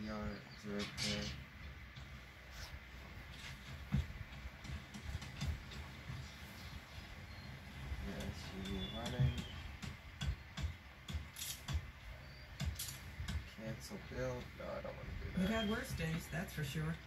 yard to repair. Yes, you running. Cancel build. No, I don't want to do that. You've had worse days, that's for sure.